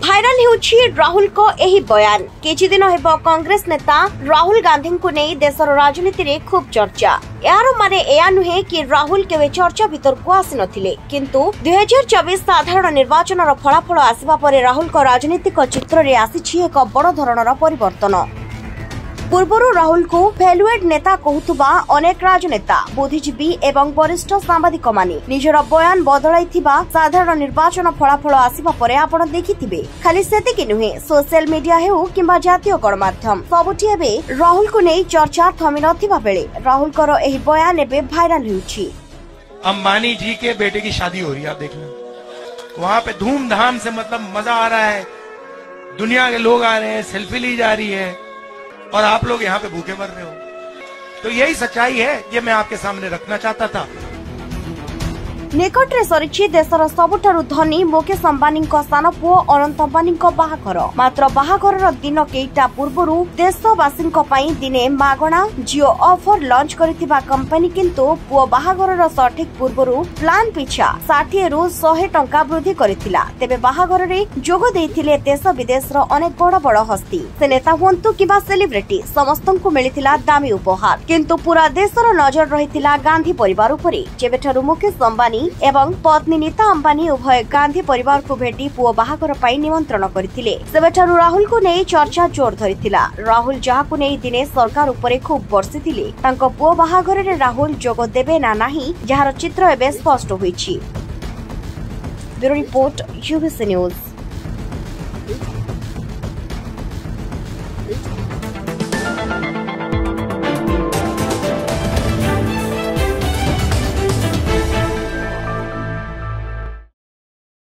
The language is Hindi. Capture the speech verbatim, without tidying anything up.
भाइराल होउछि राहुल को एही बयान। किछि दिन हेबो कांग्रेस नेता राहुल गांधी को नै देशर राजनीति रे खूब चर्चा। यार माने एया नुहे कि राहुल केवे चर्चा भीतर को आसी नथिले, किंतु दुई हजार चौबीस साधारण निर्वाचन रो फलाफल आसीबा परे राहुल को राजनीतिक चित्र रे आसीछि एक बड़ धरणर परिवर्तन। पूर्वरु राहुल को फेलुएड नेता कहूतुबा अनेक राजनेता, बुद्धिजीवी एवं वरिष्ठ सांबादिक माने निजर बयान बदलाइथिबा साधारण निर्वाचन फलाफल आसीबा परे आपण देखिथिबे। खाली सेतिकि नुहे, सोशल मीडिया हेउ किंबा जातीय गणमाध्यम सबुठी एबे राहुल को नै चर्चा थमी नथिबा बेले राहुल को एही बयान एबे भाइराल होउछि। अंबानी जी के बेटे की शादी हो रही है, आप देखना वहाँ पे धूमधाम से, मतलब मजा आ रहा है, दुनिया के लोग आ रहे हैं, सेल्फी ली जा रही है और आप लोग यहाँ पे भूखे मर रहे हो। तो यही सच्चाई है, ये मैं आपके सामने रखना चाहता था। निकटरे सरिछि देशर सबुठारु धनी मुकेश अंबानी सान पुओ अनंत अंबानी बाहाघर। मात्र बाहाघर दिन केइटा पूर्वरु देशवासी दिने मागणा जिओ ऑफर लॉन्च करथिबा कंपनी किंतु पुओ बाहाघर सठिक पूर्वरु प्लान पिछा षाठी रु सौ टंका वृद्धि करथिला। तेबे बाहाघर रे जोग देथिले देश विदेश रो अनेक बड़ बड़ हस्ती, से नेता हुंतु किबा सेलिब्रिटी, समस्तंकु मिलिथिला दामी उपहार। किंतु पूरा देशर नजर रहिथिला गांधी परिवार उपरे। जेबेठारु मुकेश अंबानी एवं पत्नी नीता अंबानी उभय गांधी परिवार को भेटी पुओ बाहाघर पाई निमंत्रण करथिले। सेबेठारु राहुल को नै चर्चा जोर धरिथिला। राहुल जहा को नै दिने सरकार उपरे खूब बर्षिथिले, तांको पुओ बाहाघर रे राहुल जोग देबे ना नाही, जहार चित्र एबे स्पष्ट होईछि। Bureau report UBC news.